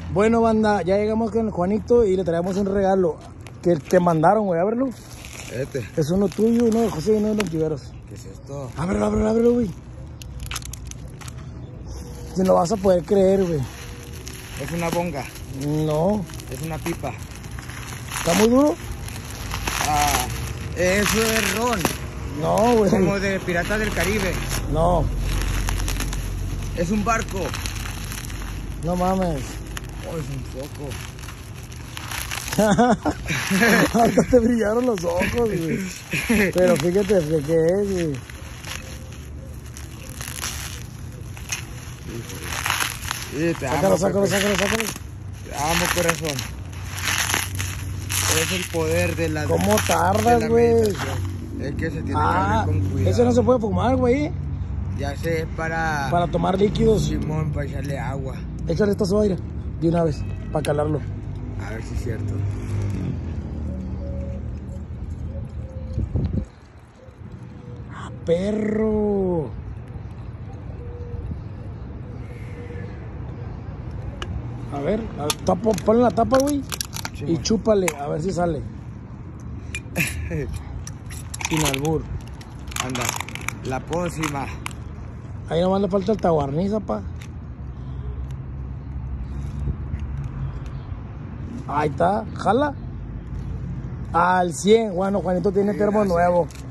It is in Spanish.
Bueno, banda, ya llegamos con el Juanito y le traemos un regalo que te mandaron, güey. Ábrelo. Es uno tuyo, uno de José y uno de los Tiberos. ¿Qué es esto? Ábrelo, güey. Si no vas a poder creer, güey. Es una bonga. No. Es una pipa. ¿Está muy duro? Ah, eso es ron. No, güey. Como de Piratas del Caribe. No. Es un barco. No mames. Oh, es un foco. Hasta te brillaron los ojos, güey. Pero fíjate de qué es, güey. Sí, te Sácalo. amo, Te amo, corazón. Es el poder de la... ¿Cómo tardas, güey? Es que se tiene que abrir con cuidado. Ese no se puede fumar, güey. Ya sé, Para tomar líquidos. Simón, para echarle agua. Échale esta soda de una vez, para calarlo. A ver si es cierto. ¡Ah, perro! A ver, ponle la tapa, güey. Sí, y chúpale, a ver si sale. Sin albur. Anda, la pócima. Ahí nomás le falta el taguarniza, pa. Ahí está, jala. Al 100. Bueno, Juanito tiene termo nuevo.